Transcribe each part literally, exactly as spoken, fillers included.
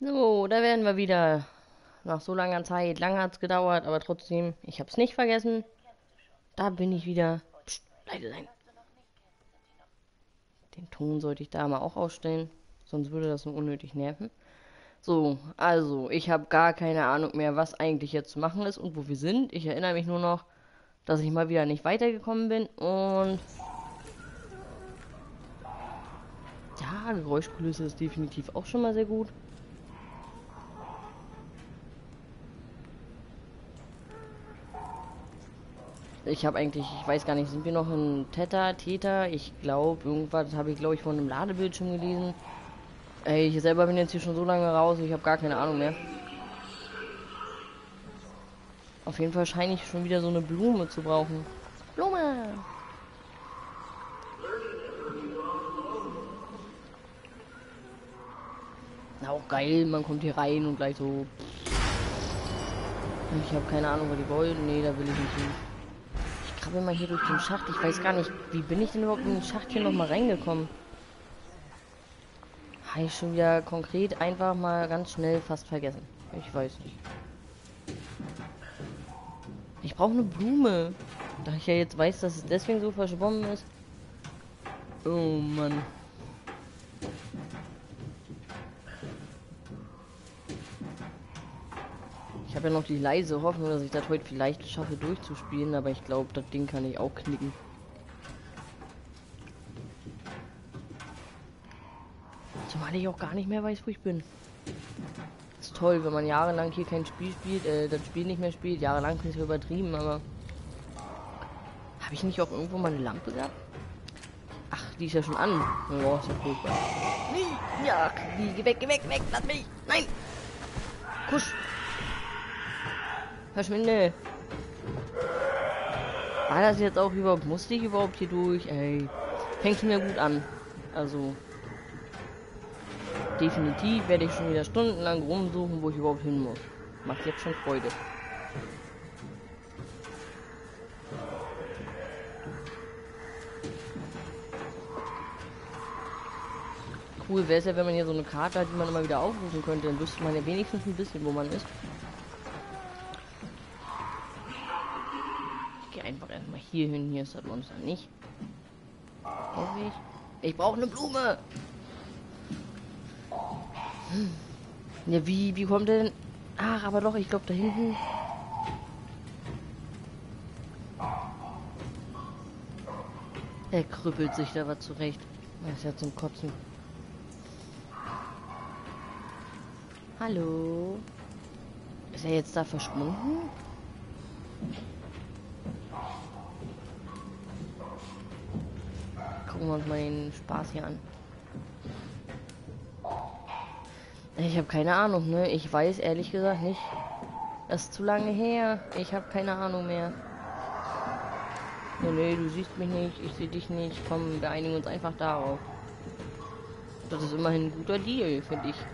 So, da werden wir wieder. Nach so langer Zeit. Lang hat's gedauert, aber trotzdem, ich hab's nicht vergessen. Da bin ich wieder. Psst, leise sein. Den Ton sollte ich da mal auch ausstellen. Sonst würde das so unnötig nerven. So, also, ich habe gar keine Ahnung mehr, was eigentlich jetzt zu machen ist und wo wir sind. Ich erinnere mich nur noch, dass ich mal wieder nicht weitergekommen bin. Und ja, Geräuschkulisse ist definitiv auch schon mal sehr gut. Ich habe eigentlich, ich weiß gar nicht, sind wir noch in Theta, Theta? Ich glaube, irgendwas habe ich, glaube ich, von einem Ladebildschirm gelesen. Ey, ich selber bin jetzt hier schon so lange raus, ich habe gar keine Ahnung mehr. Auf jeden Fall scheine ich schon wieder so eine Blume zu brauchen. Blume! Na, auch geil, man kommt hier rein und gleich so. Ich habe keine Ahnung, wo die wollen. Nee, da will ich nicht hin. Ich krabbel mal hier durch den Schacht. Ich weiß gar nicht, wie bin ich denn überhaupt in den Schacht hier nochmal reingekommen? Habe ich schon wieder konkret einfach mal ganz schnell fast vergessen. Ich weiß nicht. Ich brauche eine Blume. Da ich ja jetzt weiß, dass es deswegen so verschwommen ist. Oh Mann. Ich habe ja noch die leise Hoffnung, dass ich das heute vielleicht schaffe durchzuspielen, aber ich glaube, das Ding kann ich auch knicken. Zumal ich auch gar nicht mehr weiß, wo ich bin. Ist toll, wenn man jahrelang hier kein Spiel spielt, äh, das Spiel nicht mehr spielt. Jahrelang ist ja übertrieben, aber... Habe ich nicht auch irgendwo mal eine Lampe gehabt? Ach, die ist ja schon an. Oh, ist ja furchtbar. Nee, ja, geh weg, geh weg, weg, lass mich. Nein! Kusch! Verschwinde! War das jetzt auch überhaupt, musste ich überhaupt hier durch? Ey, fängt mir gut an. Also, definitiv werde ich schon wieder stundenlang rumsuchen, wo ich überhaupt hin muss. Macht jetzt schon Freude. Cool wäre es ja, wenn man hier so eine Karte hat, die man immer wieder aufrufen könnte. Dann wüsste man ja wenigstens ein bisschen, wo man ist. Ich gehe einfach erstmal hier hin. Hier ist das Monster nicht. Hoffe ich. Ich brauche eine Blume. Hm. Ja, wie, wie kommt der denn? Ach, aber doch, ich glaube da hinten. Er krüppelt sich da was zurecht. Das ist ja zum Kotzen. Hallo? Ist er jetzt da verschwunden? Gucken wir uns mal den Spaß hier an. Ich habe keine Ahnung, ne? Ich weiß ehrlich gesagt nicht. Das ist zu lange her. Ich habe keine Ahnung mehr. Nee, nee, du siehst mich nicht, ich sehe dich nicht. Komm, wir einigen uns einfach darauf. Das ist immerhin ein guter Deal, finde ich.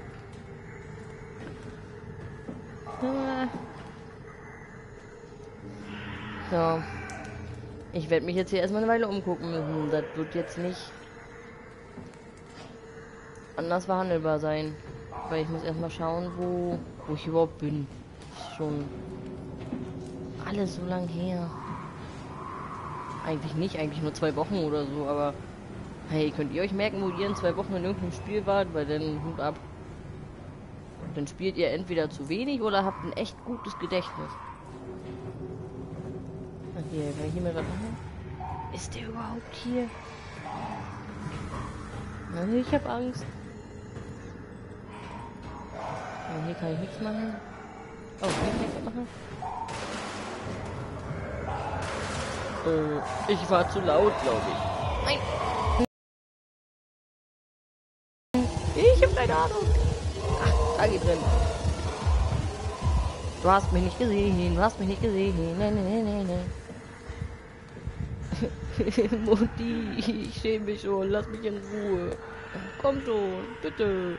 So. Ich werde mich jetzt hier erstmal eine Weile umgucken müssen. Das wird jetzt nicht anders verhandelbar sein. Weil ich muss erstmal schauen, wo, wo ich überhaupt bin. Ist schon alles so lang her. Eigentlich nicht, eigentlich nur zwei Wochen oder so, aber hey, könnt ihr euch merken, wo ihr in zwei Wochen in irgendeinem Spiel wart? Weil dann Hut ab. Dann spielt ihr entweder zu wenig oder habt ein echt gutes Gedächtnis. Ach, hier, kann ich hier mal was machen? Ist der überhaupt hier? Na, ich hab Angst. Ja, hier kann ich nichts machen. Oh, hier kann ich was machen. Äh, ich war zu laut, glaube ich. Nein! Ich hab keine Ahnung. Ach, da geht drin. Du hast mich nicht gesehen, du hast mich nicht gesehen. Nee, nee, nee, nee. Mutti, ich schäme mich schon, lass mich in Ruhe. Komm schon, bitte.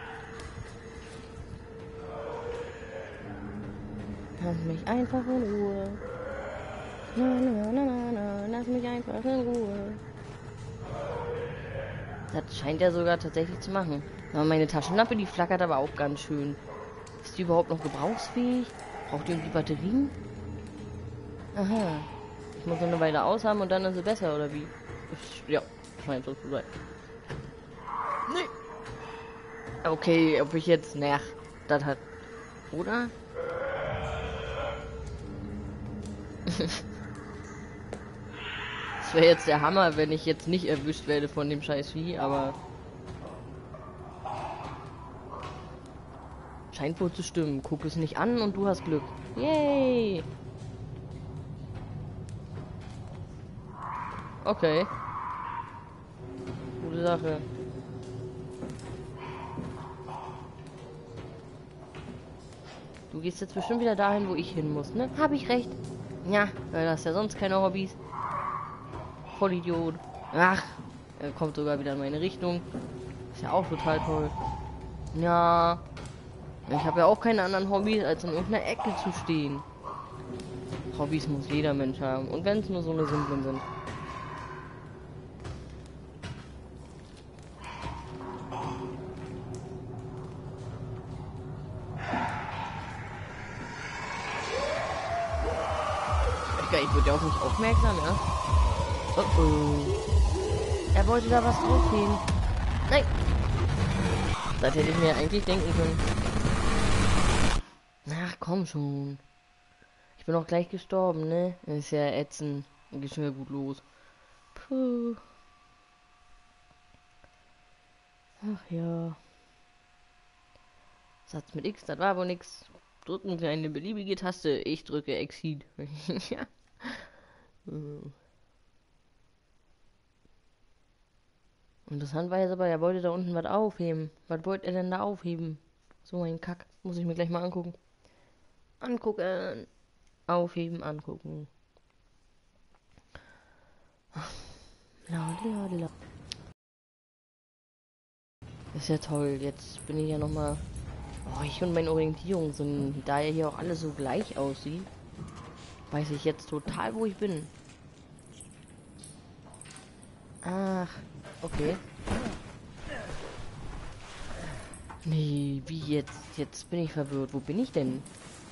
Lass mich einfach in Ruhe. Na, na, na, na, na, lass mich einfach in Ruhe. Das scheint er sogar tatsächlich zu machen. Aber meine Taschenlampe, die flackert aber auch ganz schön. Ist die überhaupt noch gebrauchsfähig? Braucht die irgendwie Batterien? Aha. Ich muss noch eine Weile aushaben und dann ist sie besser, oder wie? Ja, scheint so zu sein. Nee. Okay, ob ich jetzt... Naja, das hat... Oder? Das wäre jetzt der Hammer, wenn ich jetzt nicht erwischt werde von dem scheiß Vieh, aber... Scheint wohl zu stimmen. Guck es nicht an und du hast Glück. Yay! Okay. Gute Sache. Du gehst jetzt bestimmt wieder dahin, wo ich hin muss, ne? Hab ich recht. Ja, weil du hast ja sonst keine Hobbys. Vollidiot. Ach, er kommt sogar wieder in meine Richtung. Ist ja auch total toll. Ja. Ich habe ja auch keine anderen Hobbys, als in irgendeiner Ecke zu stehen. Hobbys muss jeder Mensch haben. Und wenn es nur so eine simplen sind. Ich wurde ja auch nicht aufmerksam, ja? Oh oh. Er wollte da was draufnehmen. Nein! Das hätte ich mir eigentlich denken können. Ach, komm schon. Ich bin auch gleich gestorben, ne? Das ist ja ätzend. Dann geht schon wieder gut los. Puh. Ach ja. Satz mit X, das war wohl nix. Drücken Sie eine beliebige Taste. Ich drücke Exit. Ja. Interessant war jetzt aber, er wollte da unten was aufheben. Was wollte er denn da aufheben? So ein Kack. Muss ich mir gleich mal angucken. Angucken. Aufheben, angucken. Ladelala. Ist ja toll. Jetzt bin ich ja noch mal. Oh, ich und meine Orientierung sind, da ja hier auch alles so gleich aussieht, weiß ich jetzt total, wo ich bin. Ach, okay. Nee, wie jetzt? Jetzt bin ich verwirrt. Wo bin ich denn?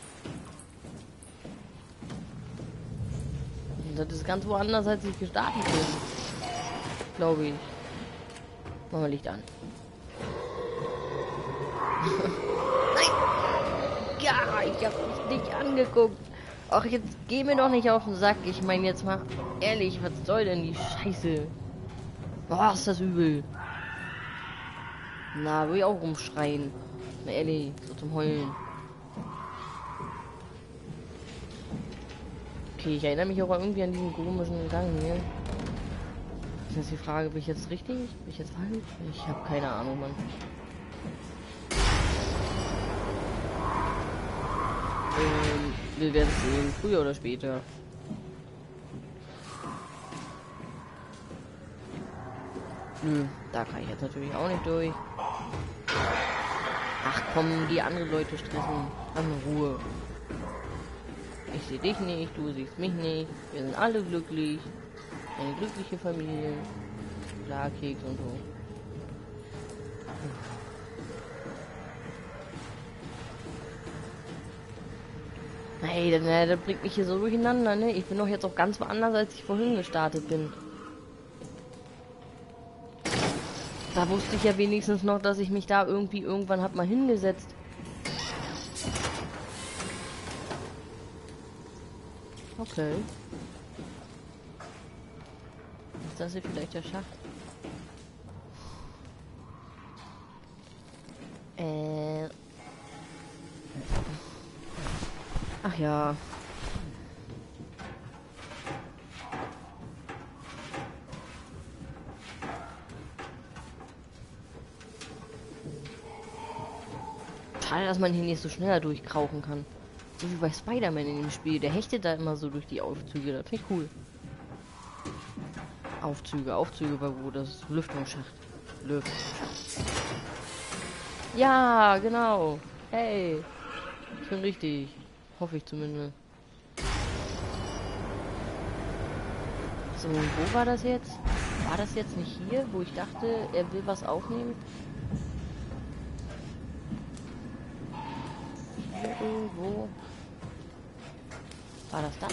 Das ist ganz woanders, als ich gestartet bin. Glaube ich. Machen wir Licht an. Nein! Ja, ich habe mich nicht angeguckt. Ach, jetzt geh mir doch nicht auf den Sack. Ich meine jetzt mal ehrlich, was soll denn die Scheiße? Boah, ist das übel. Na, will ich auch rumschreien. Na ehrlich, so zum Heulen. Okay, ich erinnere mich auch irgendwie an diesen komischen Gang hier. Das ist die Frage, bin ich jetzt richtig? Bin ich jetzt falsch? Ich habe keine Ahnung, Mann. Ähm, wir werden es sehen, früher oder später. Nö, da kann ich jetzt natürlich auch nicht durch. Ach komm, die anderen Leute stressen. Lass mal Ruhe. Ich sehe dich nicht, du siehst mich nicht. Wir sind alle glücklich. Eine glückliche Familie. Klar, Keks und so. Hey, das, das bringt mich hier so durcheinander, ne? Ich bin doch jetzt auch ganz woanders, als ich vorhin gestartet bin. Da wusste ich ja wenigstens noch, dass ich mich da irgendwie irgendwann hab mal hingesetzt. Okay. Ist das hier vielleicht der Schacht? Äh. Ach ja. Schade, dass man hier nicht so schneller durchkrauchen kann. So wie bei Spider-Man in dem Spiel. Der hechtet da immer so durch die Aufzüge. Das finde ich cool. Aufzüge, Aufzüge war wo? Das ist Lüftungsschacht. Lüftungsschacht. Ja, genau. Hey. Ich bin richtig. Hoffe ich zumindest. So, und wo war das jetzt? War das jetzt nicht hier, wo ich dachte, er will was aufnehmen? irgendwo. War das das?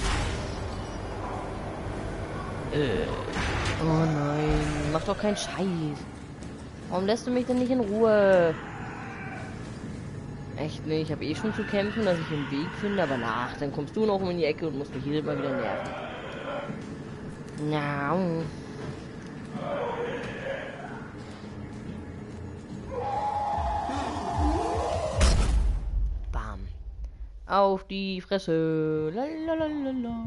Äh. Oh nein, mach doch keinen Scheiß. Warum lässt du mich denn nicht in Ruhe? Echt nicht, ich habe eh schon zu kämpfen, dass ich einen Weg finde, aber nach, dann kommst du noch um in die Ecke und musst mich jedes Mal wieder nerven. Ja. Bam. Auf die Fresse. Lalalala.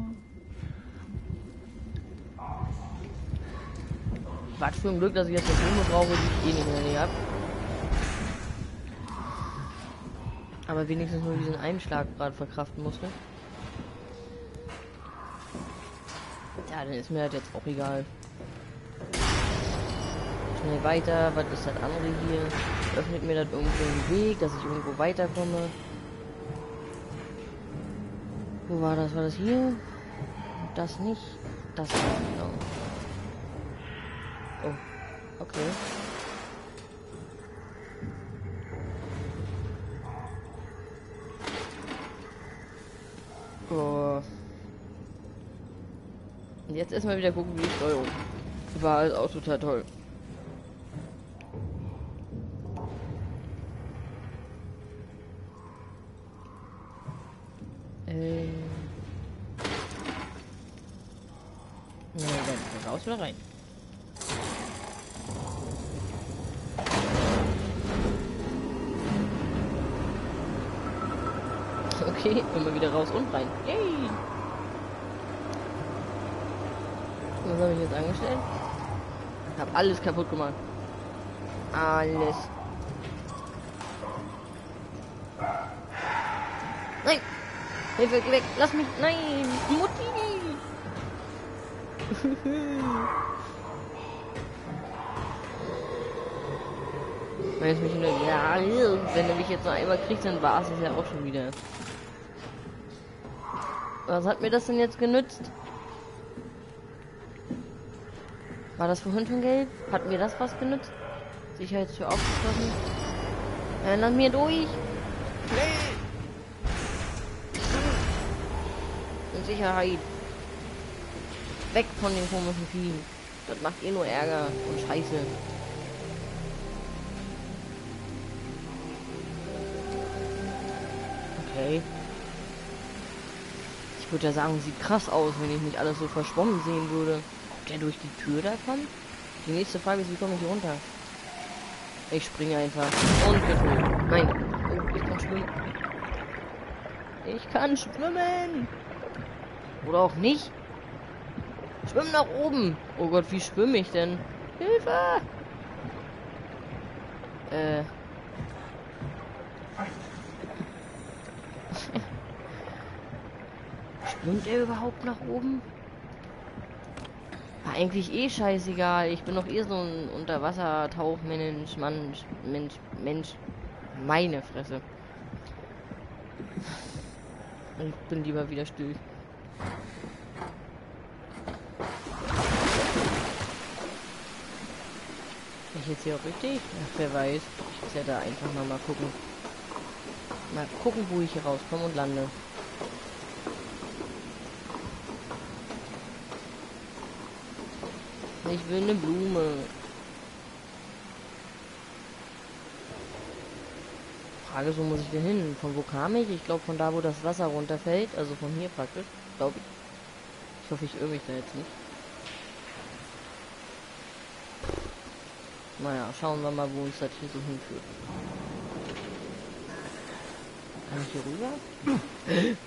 Was für ein Glück, dass ich jetzt eine Blume brauche, die ich eh nicht mehr näher habe. Aber wenigstens nur diesen einen Schlag gerade verkraften musste. Ja, dann ist mir halt jetzt auch egal. Schnell weiter. Was ist das andere hier? Öffnet mir das irgendwo einen Weg, dass ich irgendwo weiterkomme. Wo war das? War das hier? Das nicht. Das war genau. Oh, okay. Oh. Und jetzt erstmal wieder gucken, wie die Steuerung war halt auch total toll. Ähm. Ja, dann raus oder rein. Okay, immer wieder raus und rein. Yay! Was habe ich jetzt angestellt? Ich habe alles kaputt gemacht. Alles. Nein! Hilfe, geh weg! Lass mich! Nein! Mutti! Wenn es mich nur, ja, wenn er mich jetzt noch einmal kriegt, dann war es ja auch schon wieder. Was hat mir das denn jetzt genützt? War das vorhin schon gelb? Hat mir das was genützt? Sicherheitstür aufgeschlossen. Ja, lass mir durch. Schnell. In Sicherheit. Weg von den komischen Viehen. Das macht eh nur Ärger und Scheiße. Okay. Ich würde ja sagen, sieht krass aus, wenn ich nicht alles so verschwommen sehen würde. Ob der durch die Tür da kommt? Die nächste Frage ist, wie komme ich hier runter? Ich springe einfach. Und bin tot. Nein. Oh, ich kann schwimmen. Ich kann schwimmen. Oder auch nicht. Schwimmen nach oben. Oh Gott, wie schwimme ich denn? Hilfe! Äh. Schwimmt er überhaupt nach oben? War eigentlich eh scheißegal. Ich bin doch eh so ein Unterwasser-Tauchmensch, Mann, Mensch, Mensch. Meine Fresse. Ich bin lieber wieder still. Bin ich jetzt hier auch richtig? Ach, wer weiß. Ich muss ja da einfach mal, mal gucken. Mal gucken, wo ich hier rauskomme und lande. Ich will eine Blume. Frage, so muss ich denn hin? Von wo kam ich? Ich glaube von da, wo das Wasser runterfällt. Also von hier praktisch. Glaube ich. Ich hoffe, ich irre mich da jetzt nicht. Naja, schauen wir mal, wo uns das hier so hinführt. Kann ich hier rüber?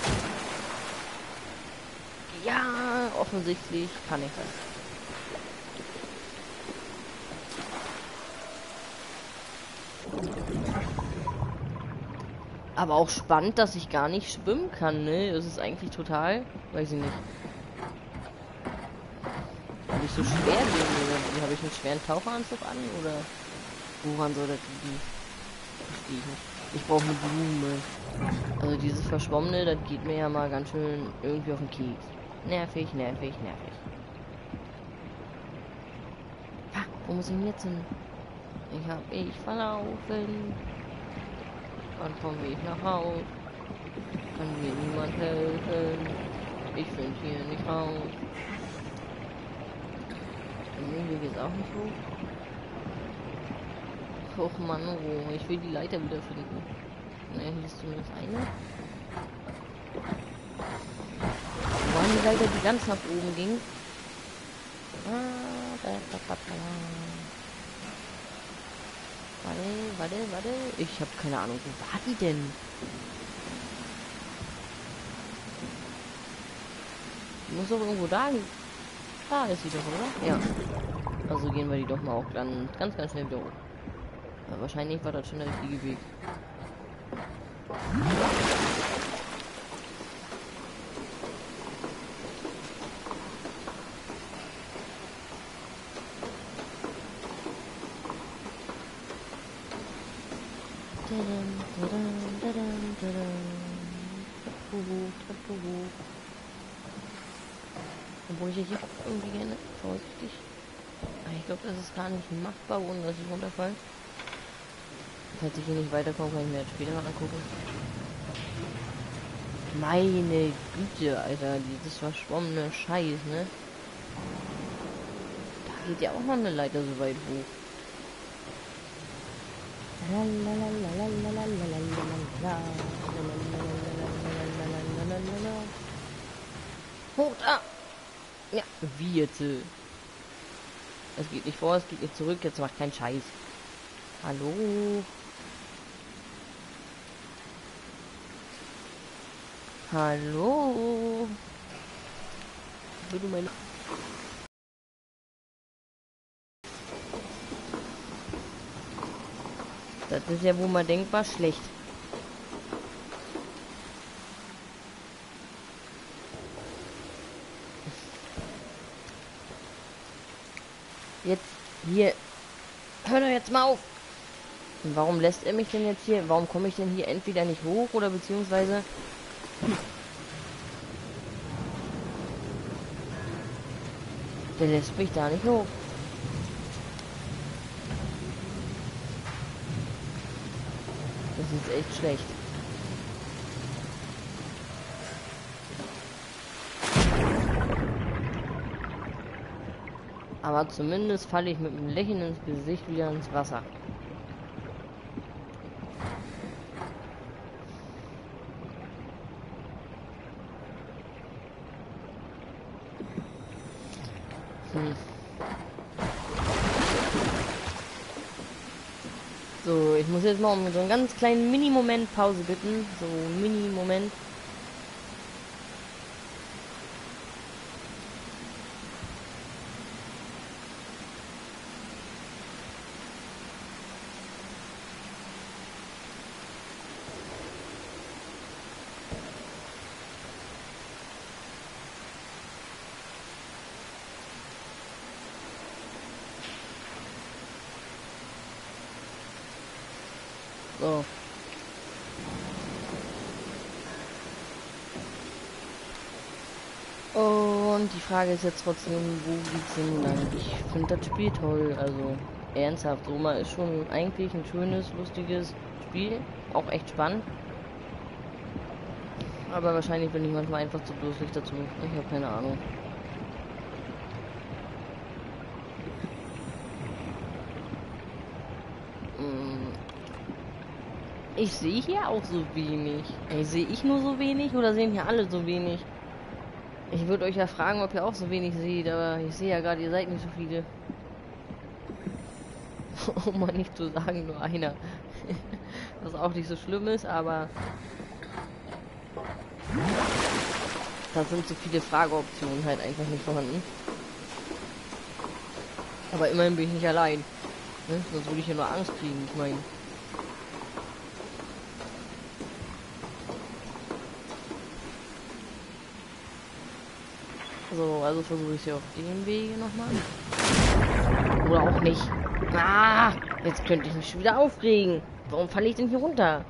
Ja, offensichtlich kann ich das. Aber auch spannend, dass ich gar nicht schwimmen kann, ne? Das ist eigentlich total, weiß ich nicht. Habe ich so schwer gegen, habe ich einen schweren Taucheranzug an oder woran soll das liegen? Verstehe ich nicht. Ich brauche eine Blume. Also dieses Verschwommene, das geht mir ja mal ganz schön irgendwie auf den Keks. Nervig, nervig, nervig. Ah, wo muss ich denn jetzt hin? Ich hab ich verlaufen. Wann komme ich nach Hause? Kann mir niemand helfen. Ich finde hier nicht raus. Der Weg ist auch nicht hoch. Och Mann, oh, ich will die Leiter wieder finden. Ne, hier ist zumindest eine. Wo waren die Leiter, die ganz nach oben ging? Ah, da, da, da, da. Warte, warte, warte. Ich habe keine Ahnung, wo war die denn? Die muss doch irgendwo da. Da ist sie doch, oder? Ja. Also gehen wir die doch mal auch dann ganz, ganz schnell wieder hoch. Ja, wahrscheinlich war das schon der richtige Weg. Obwohl ich hier irgendwie gerne vorsichtig. Ich glaube, das ist gar nicht machbar, ohne dass ich runterfall. Falls ich hier nicht weiterkomme, kann ich mir das später mal angucken. Meine Güte, Alter, dieses verschwommene Scheiß, ne? Da geht ja auch noch eine Leiter so weit hoch. Hoch da! Ja, wie jetzt? Es geht nicht vor, es geht nicht zurück, jetzt macht keinen Scheiß. Hallo? Hallo? Würde meine... Das ist ja wohl mal denkbar schlecht. Jetzt hier. Hör doch jetzt mal auf. Und warum lässt er mich denn jetzt hier? Warum komme ich denn hier entweder nicht hoch oder beziehungsweise... Der lässt mich da nicht hoch. Das ist echt schlecht. Aber zumindest falle ich mit einem Lächeln ins Gesicht wieder ins Wasser. Hm. So, ich muss jetzt mal um so einen ganz kleinen Mini-Moment Pause bitten. So, Mini-Moment. So. Und die Frage ist jetzt trotzdem, wo geht's denn lang? Ich finde das Spiel toll, also ernsthaft. Roma ist schon eigentlich ein schönes, lustiges Spiel, auch echt spannend. Aber wahrscheinlich bin ich manchmal einfach zu dusselig dazu. Ich habe keine Ahnung. Ich sehe hier auch so wenig. Ey, sehe ich nur so wenig oder sehen hier alle so wenig? Ich würde euch ja fragen, ob ihr auch so wenig seht, aber ich sehe ja gerade, ihr seid nicht so viele. Um mal nicht zu sagen, nur einer. Was auch nicht so schlimm ist, aber... Da sind so viele Frageoptionen halt einfach nicht vorhanden. Aber immerhin bin ich nicht allein. Ne? Sonst würde ich ja nur Angst kriegen, ich meine. So, also versuche ich sie auf dem Wege nochmal. Oder auch nicht. Ah, jetzt könnte ich mich schon wieder aufregen. Warum falle ich denn hier runter?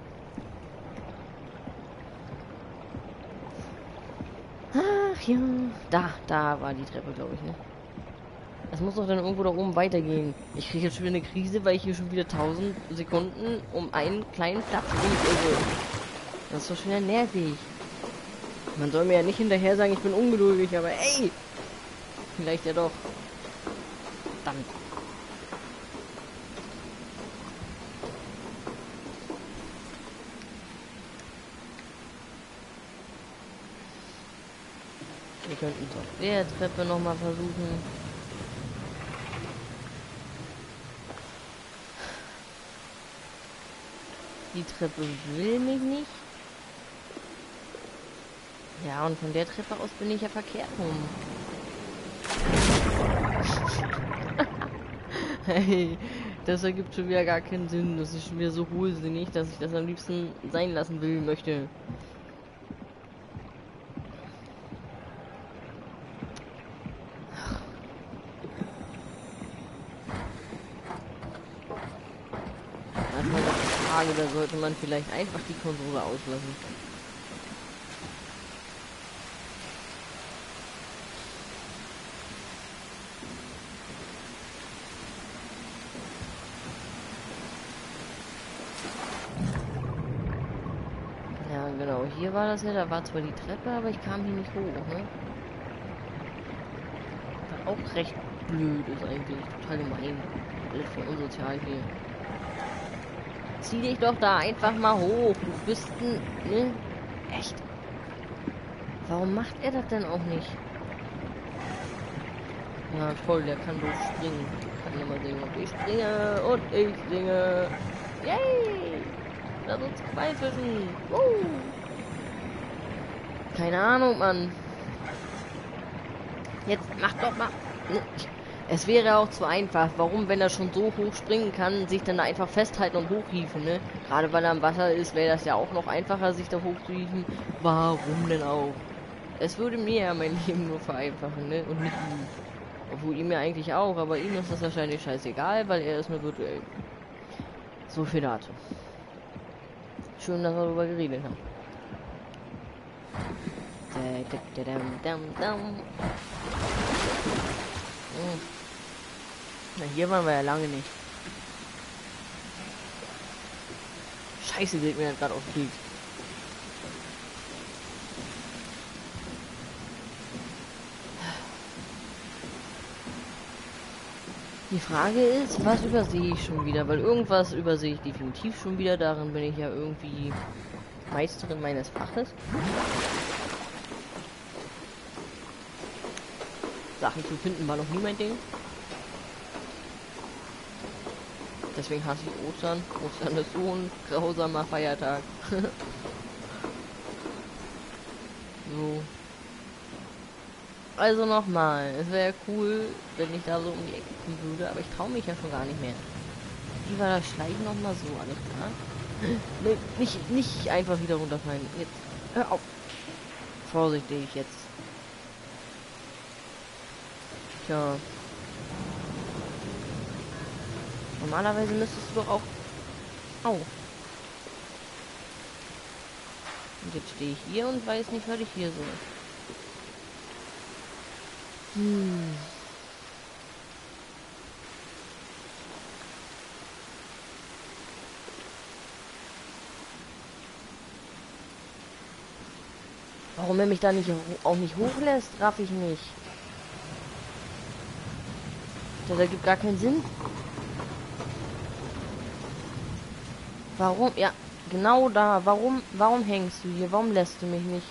Ach ja. Da, da war die Treppe, glaube ich, ne? Es muss doch dann irgendwo da oben weitergehen. Ich kriege jetzt schon wieder eine Krise, weil ich hier schon wieder tausend Sekunden um einen kleinen Platz irre. Das ist so schnell nervig. Man soll mir ja nicht hinterher sagen, ich bin ungeduldig, aber ey! Vielleicht ja doch. Verdammt. Wir könnten es auf der Treppe nochmal versuchen. Die Treppe will mich nicht. Ja, und von der Treppe aus bin ich ja verkehrt rum. Hey, das ergibt schon wieder gar keinen Sinn. Das ist schon wieder so hohlsinnig, dass ich das am liebsten sein lassen will, möchte. Manchmal ist die Frage, da sollte man vielleicht einfach die Konsole auslassen. Ja, genau, hier war das ja, da war zwar die Treppe, aber ich kam hier nicht hoch, ne? Was auch recht blöd ist eigentlich, total gemein. Alles voll unsozial hier. Zieh dich doch da einfach mal hoch. Du bist ein... Ne? Echt? Warum macht er das denn auch nicht? Ja, toll, der kann doof springen. Kann immer singen. Und ich springe und ich singe. Yay! Lass uns qualfischen. Uh. Keine Ahnung, Mann. Jetzt mach doch mal... Ne? Es wäre auch zu einfach. Warum, wenn er schon so hoch springen kann, sich dann da einfach festhalten und hochhieven, ne? Gerade weil er am Wasser ist, wäre das ja auch noch einfacher, sich da hochzuhieven. Warum denn auch? Es würde mir ja mein Leben nur vereinfachen, ne? Und nicht ihm. Obwohl ihm ja eigentlich auch, aber ihm ist das wahrscheinlich scheißegal, weil er ist nur virtuell. So viel dazu. Schön, dass er darüber geredet hat. Na, hier waren wir ja lange nicht. Scheiße, geht mir gerade auf den Weg. Die Frage ist, was übersehe ich schon wieder? Weil irgendwas übersehe ich definitiv schon wieder. Darin bin ich ja irgendwie Meisterin meines Faches. Sachen zu finden war noch nie mein Ding. Deswegen hasse ich Ostern. Ostern ist so ein grausamer Feiertag. So. Also nochmal, es wäre cool, wenn ich da so um die Ecke kommen würde, aber ich traue mich ja schon gar nicht mehr. Wie war das Schleichen nochmal so, alles klar? Nee, nicht, nicht einfach wieder runterfallen. Jetzt, hör auf. Vorsichtig jetzt. Tja. Normalerweise müsstest du doch auch... Au. Und jetzt stehe ich hier und weiß nicht, was ich hier soll. Hm. Warum er mich da nicht auch nicht hochlässt, raff ich nicht. Das ergibt gar keinen Sinn. Warum? Ja, genau da. Warum, warum hängst du hier? Warum lässt du mich nicht?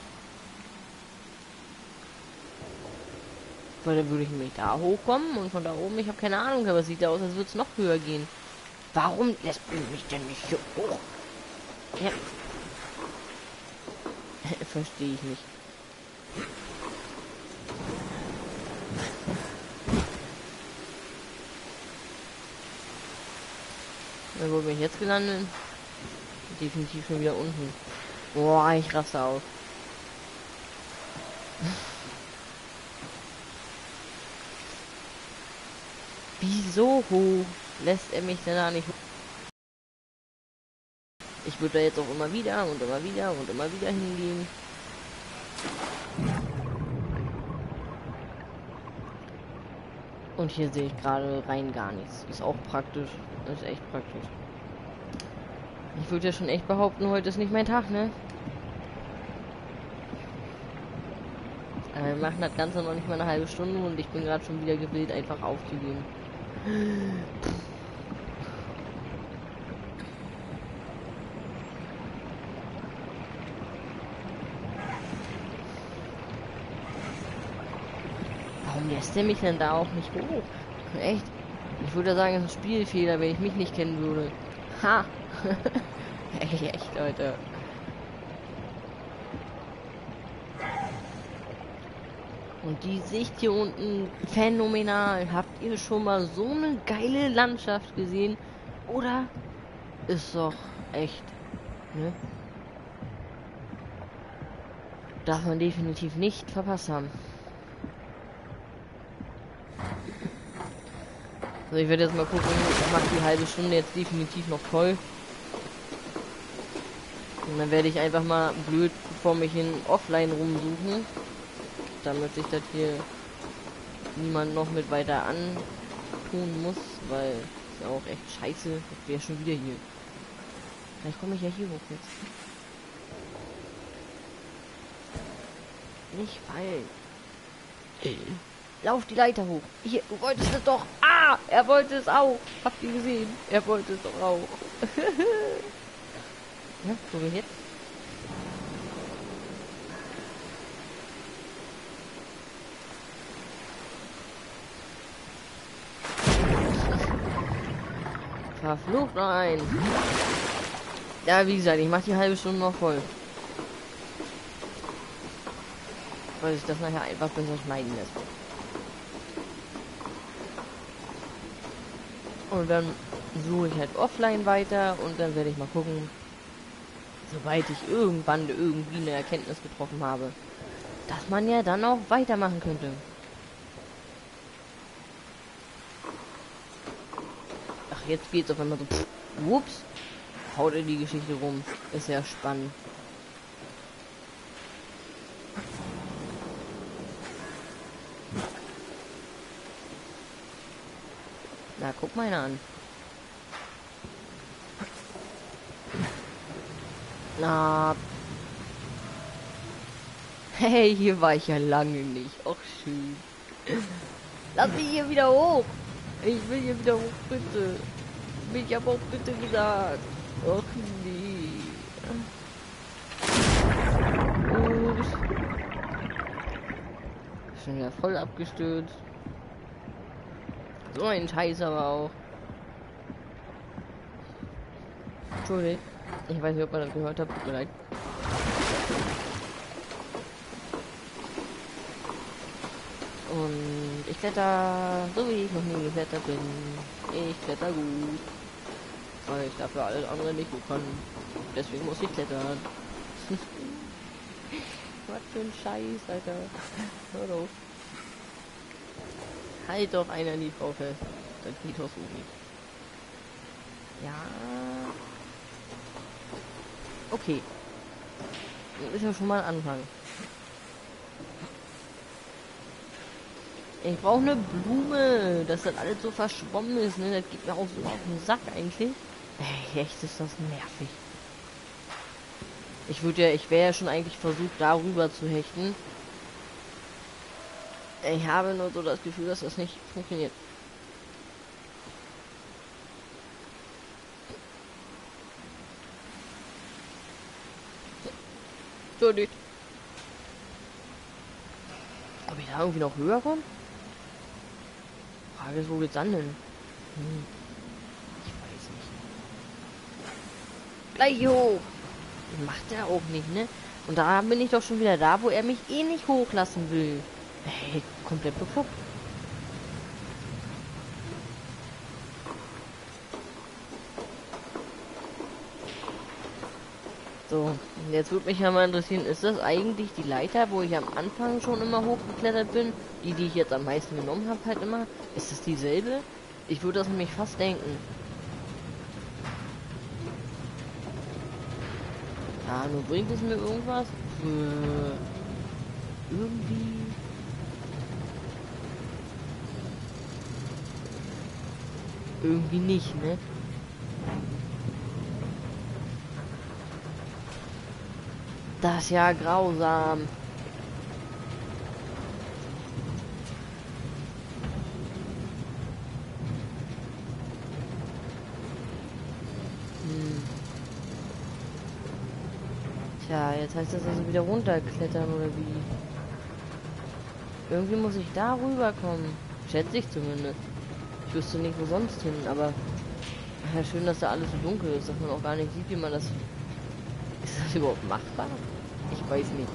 Weil dann würde ich nämlich da hochkommen und von da oben, ich habe keine Ahnung, aber es sieht aus, als würde es noch höher gehen. Warum lässt du mich denn nicht hier hoch? Ja. Verstehe ich nicht. Wo bin ich jetzt gelandet? Definitiv schon wieder unten. Boah, ich raste aus. Wieso hoch lässt er mich denn da nicht hoch? Ich würde da jetzt auch immer wieder und immer wieder und immer wieder hingehen. Und hier sehe ich gerade rein gar nichts. Ist auch praktisch. Ist echt praktisch. Ich würde ja schon echt behaupten, heute ist nicht mein Tag, ne? Aber wir machen das Ganze noch nicht mal eine halbe Stunde und ich bin gerade schon wieder gewillt, einfach aufzugehen. Warum lässt der mich denn da auch nicht hoch? Echt? Ich würde sagen, es ist ein Spielfehler, wenn ich mich nicht kennen würde. Ha! Ey, echt, Leute. Und die Sicht hier unten, phänomenal. Habt ihr schon mal so eine geile Landschaft gesehen? Oder? Ist doch echt, ne? Darf man definitiv nicht verpasst haben. Also ich werde jetzt mal gucken, ich mache die halbe Stunde jetzt definitiv noch voll. Und dann werde ich einfach mal blöd vor mich in offline rumsuchen, damit sich das hier niemand noch mit weiter antun muss, weil ist ja auch echt scheiße, ich wäre schon wieder hier. Vielleicht komme ich ja hier hoch jetzt. Nicht fallen. Lauf die Leiter hoch. Hier, du wolltest es doch. Ah, er wollte es auch. Habt ihr gesehen? Er wollte es doch auch. Ja, wo wir jetzt? Verflucht noch ein. Ja, wie gesagt, ich mache die halbe Stunde noch voll. Weil sich das nachher einfach besser schneiden lässt. Und dann suche ich halt offline weiter und dann werde ich mal gucken, sobald ich irgendwann irgendwie eine Erkenntnis getroffen habe, dass man ja dann auch weitermachen könnte. Ach, jetzt geht's auf einmal so, pff, ups, haut in die Geschichte rum. Ist ja spannend. Na, guck mal einer an. Na. Hey, hier war ich ja lange nicht. Och, schön. Lass mich hier wieder hoch. Ich will hier wieder hoch, bitte. Ich hab auch bitte gesagt. Och, nee. Ups. Schon wieder voll abgestürzt. So ein Scheiß aber auch. Entschuldigung. Ich weiß nicht, ob man das gehört hat. Tut mir leid. Und ich kletter, so wie ich noch nie geklettert bin. Ich kletter gut. Weil ich dafür alles andere nicht gut kann. Deswegen muss ich klettern. Was für ein Scheiß, Alter. Hör doch. Halt doch einer die Frau fest. Das geht doch so nicht. Ja. Okay. Das ist ja schon mal ein Anfang. Ich brauche eine Blume, dass das alles so verschwommen ist, ne? Das geht mir auch so auf den Sack eigentlich. Ey, echt ist das nervig. Ich würde ja, ich wäre ja schon eigentlich versucht, darüber zu hechten. Ich habe nur so das Gefühl, dass das nicht funktioniert. So nicht. Ob ich da irgendwie noch höher komme? Frage ist, wo geht's an denn? Hm. Ich weiß nicht. Gleich hoch. Macht er auch nicht, ne? Und da bin ich doch schon wieder da, wo er mich eh nicht hochlassen will. Hey, komplett befuckt. So, jetzt würde mich ja mal interessieren, ist das eigentlich die Leiter, wo ich am Anfang schon immer hochgeklettert bin? Die, die ich jetzt am meisten genommen habe, halt immer? Ist das dieselbe? Ich würde das nämlich fast denken. Ja, nur bringt es mir irgendwas? Äh, irgendwie... Irgendwie nicht, ne? das ja grausam. Hm. Tja, jetzt heißt das also wieder runterklettern oder wie? Irgendwie muss ich da rüberkommen. Schätze ich zumindest. Ich wüsste nicht, wo sonst hin, aber ja, schön, dass da alles so dunkel ist, dass man auch gar nicht sieht, wie man das... Ist das überhaupt machbar? Ich weiß nicht.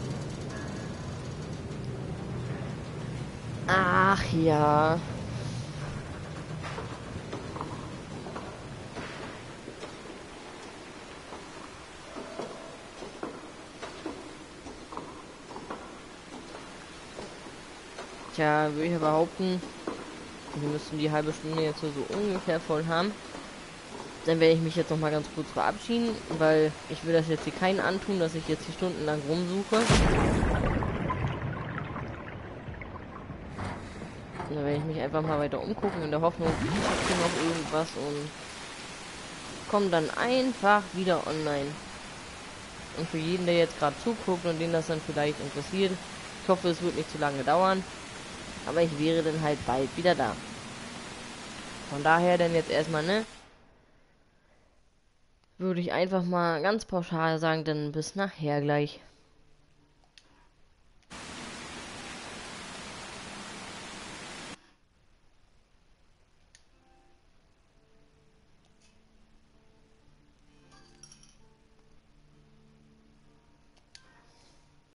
Ach ja. Tja, würde ich ja behaupten, wir müssten die halbe Stunde jetzt so, so ungefähr voll haben. Dann werde ich mich jetzt noch mal ganz kurz verabschieden, weil ich will das jetzt hier keinen antun, dass ich jetzt hier stundenlang rumsuche. Und dann werde ich mich einfach mal weiter umgucken in der Hoffnung, ich habe hier noch irgendwas und komme dann einfach wieder online. Und für jeden, der jetzt gerade zuguckt und den das dann vielleicht interessiert, ich hoffe, es wird nicht zu lange dauern, aber ich wäre dann halt bald wieder da. Von daher dann jetzt erstmal, ne? Würde ich einfach mal ganz pauschal sagen, dann bis nachher gleich.